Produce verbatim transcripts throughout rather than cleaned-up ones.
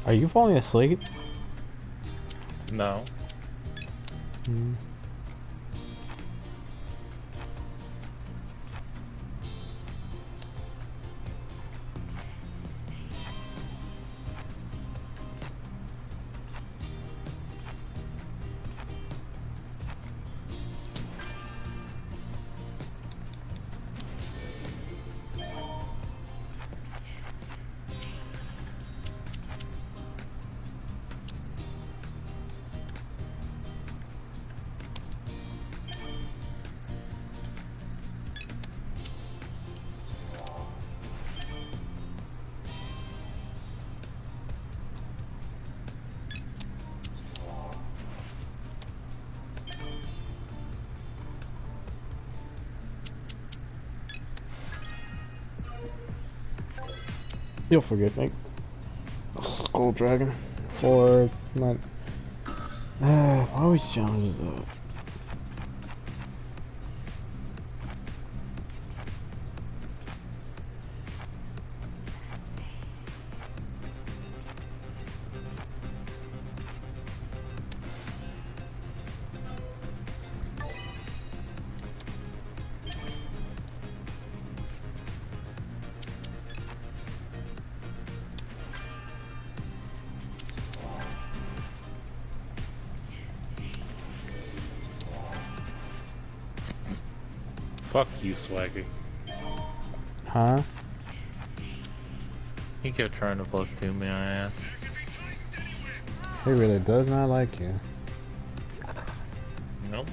Are you falling asleep? No. Hmm. You'll forget me. Skull Dragon. For not. Uh, why always challenges that? Fuck you, Swaggy. Huh? He kept trying to plus two me, I ass. He really does not like you. Nope.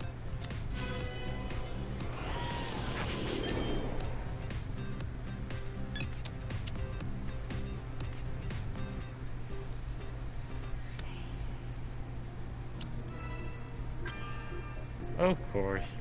Of course.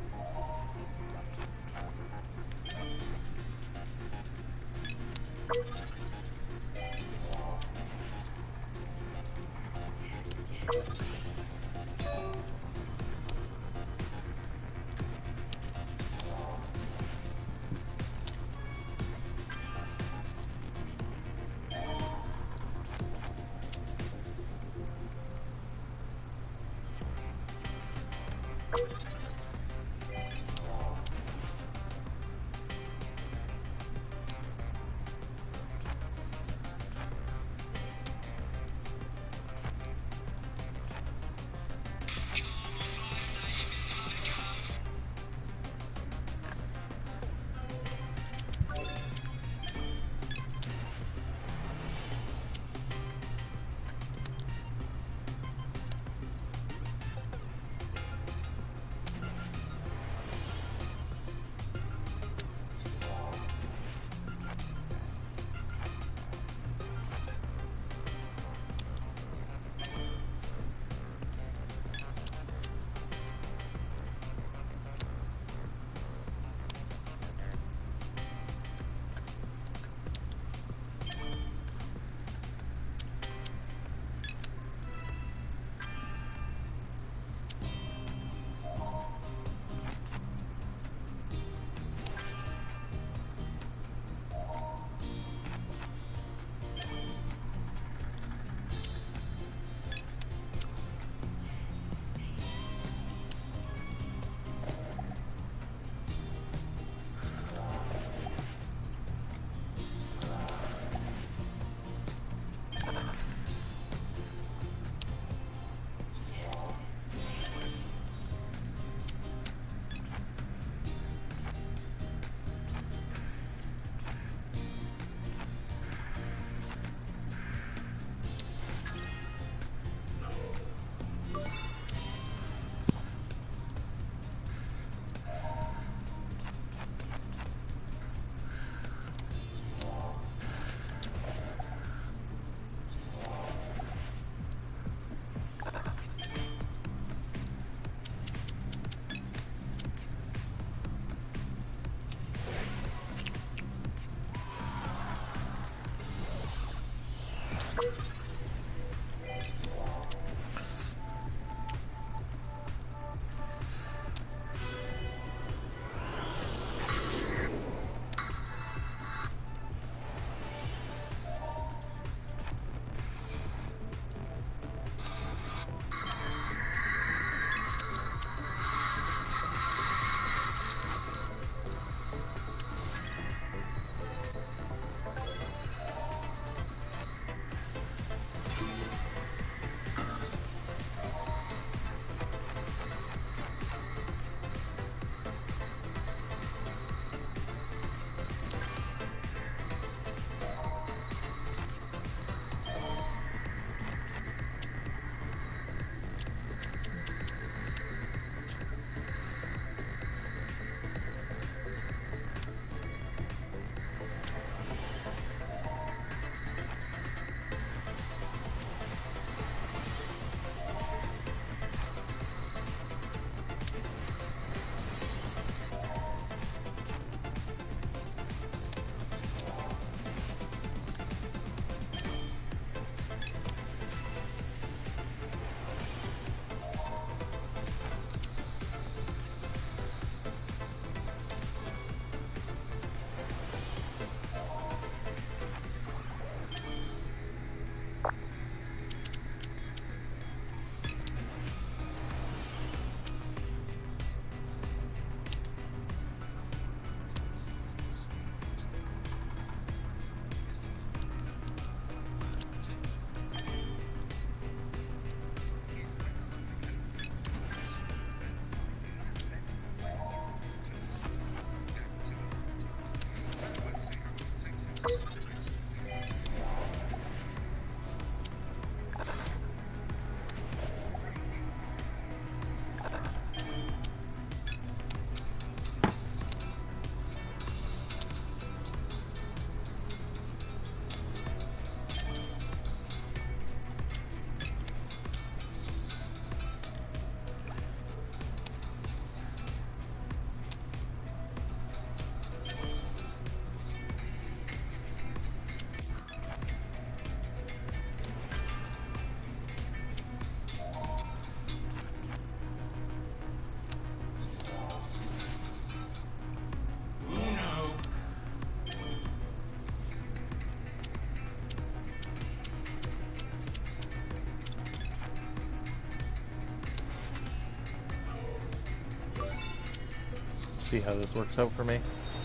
see how this works out for me.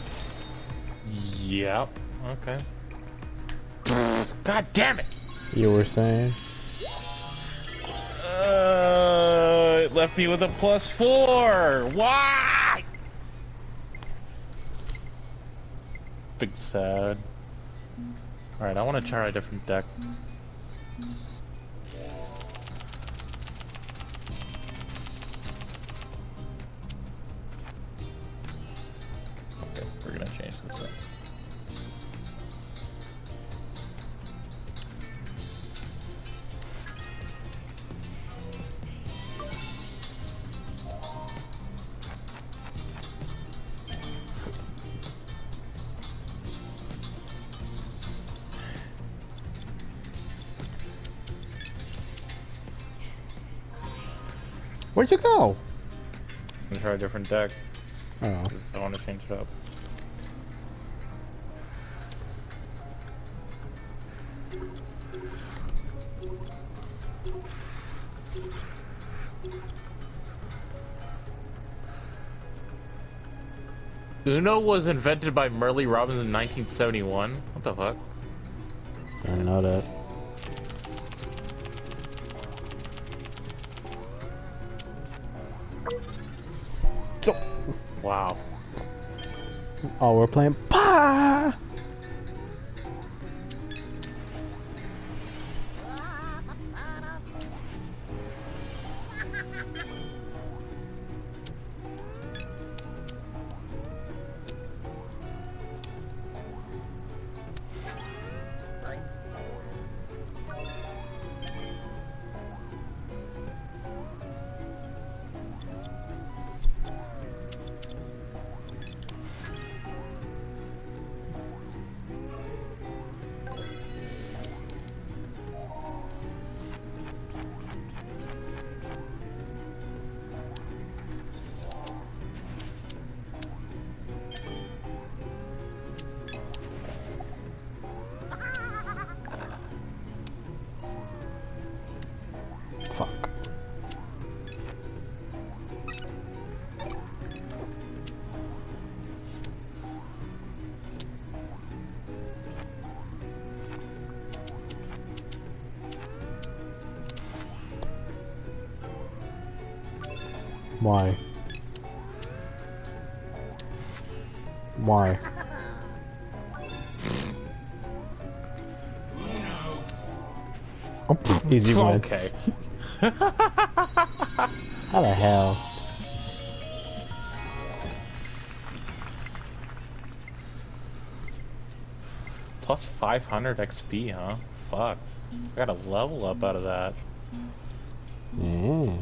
Yep. Okay. God damn it! You were saying? Uh, it left me with a plus four. Why? Big sad. All right, I want to try a different deck. Okay, we're gonna change this up. Where'd you go? I'm gonna try a different deck. Oh. 'Cause I want to change it up. Uno was invented by Merle Robbins in nineteen seventy-one. What the fuck? Didn't know that. Wow. Oh, we're playing Pa. Fuck. Why? Why? Oh, easy win. Okay. How the hell? Plus five hundred X P, huh? Fuck. I got a level up out of that. Yeah.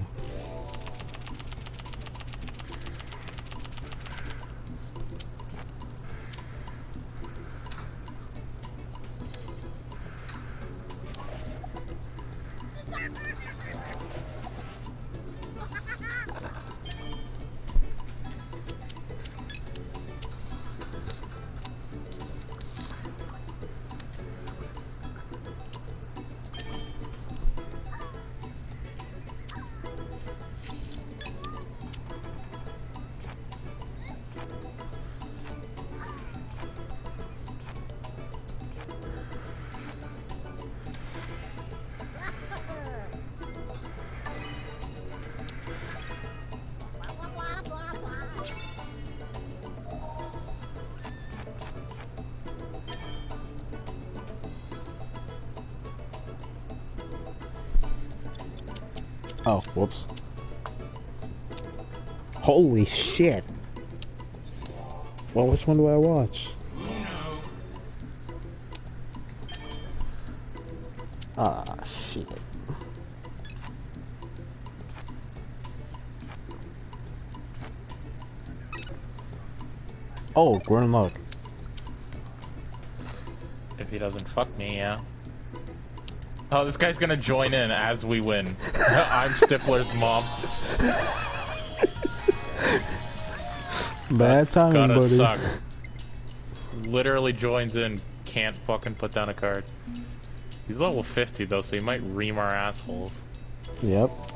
Oh, whoops. Holy shit. Well, which one do I watch? Ah, shit. Oh, Gordon Luck. If he doesn't fuck me, yeah. Oh, this guy's gonna join in as we win. I'm Stifler's mom. Bad That's timing, gotta buddy. suck. Literally joins in, can't fucking put down a card. He's level fifty though, so he might ream our assholes. Yep.